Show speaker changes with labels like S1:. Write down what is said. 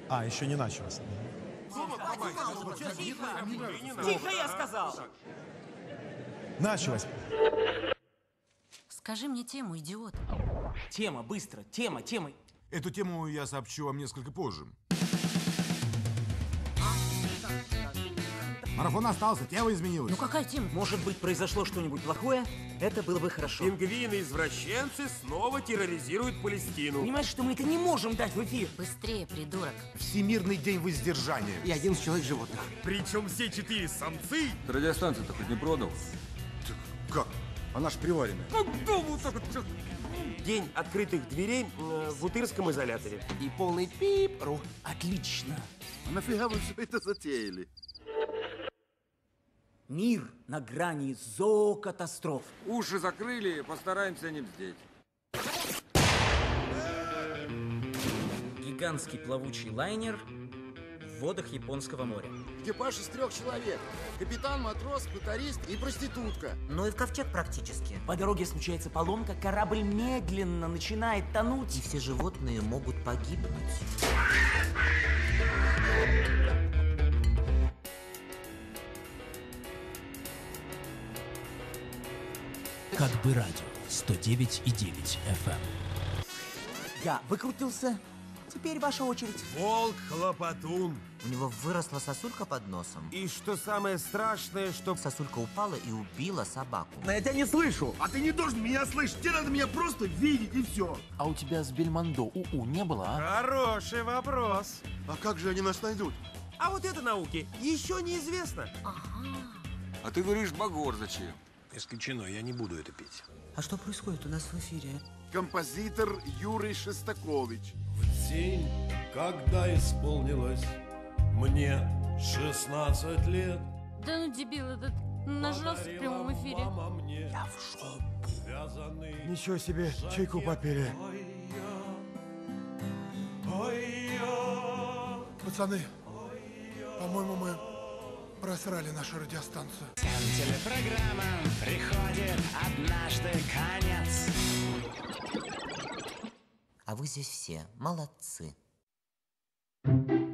S1: А, еще не началось.
S2: Тихо, я сказал!
S1: Началось.
S3: Скажи мне тему, идиот.
S2: Тема, быстро, тема.
S4: Эту тему я сообщу вам несколько позже. Марафон остался, тема изменилась.
S3: Ну какая тема?
S2: Может быть, произошло что-нибудь плохое? Это было бы хорошо.
S5: Пингвины-извращенцы снова терроризируют Палестину.
S2: Понимаешь, что мы это не можем дать в эфир?
S3: Быстрее, придурок.
S4: Всемирный день воздержания.
S2: И 11 человек животных.
S5: Причем все 4 самцы.
S6: Радиостанцию-то хоть не продал?
S4: Как? Она ж приваренная.
S5: День открытых дверей в Бутырском изоляторе.
S2: И полный пип-ру. Отлично.
S7: А нафига вы все это затеяли?
S2: Мир на грани зоокатастроф.
S6: Уши закрыли, постараемся не бздеть.
S8: Гигантский плавучий лайнер в водах Японского моря.
S7: Экипаж из 3 человек. Капитан, матрос, моторист и проститутка.
S3: Ну и в ковчег практически.
S2: По дороге случается поломка, корабль медленно начинает тонуть.
S3: И все животные могут погибнуть.
S9: Как бы радио 109,9 FM.
S2: Я выкрутился. Теперь ваша очередь.
S5: Волк-хлопотун.
S3: У него выросла сосулька под носом.
S5: И что самое страшное, что...
S3: Сосулька упала и убила собаку.
S2: Но я тебя не слышу.
S7: А ты не должен меня слышать, тебе надо меня просто видеть и все.
S8: А у тебя с Бельмондо УУ не было, а?
S5: Хороший вопрос.
S7: А как же они нас найдут?
S5: А вот это науки еще неизвестно.
S6: А ты говоришь, Багор зачем?
S1: Исключено, я не буду это петь.
S3: А что происходит у нас в эфире?
S7: Композитор Юрий Шестакович.
S10: В день, когда исполнилось мне 16 лет.
S11: Да ну дебил этот нажрался в прямом эфире.
S10: Я в жопу.
S1: Ничего себе, чайку попили.
S10: Пацаны, по-моему, мы просрали нашу радиостанцию.
S9: Телепрограммам приходит однажды конец.
S3: А вы здесь все молодцы.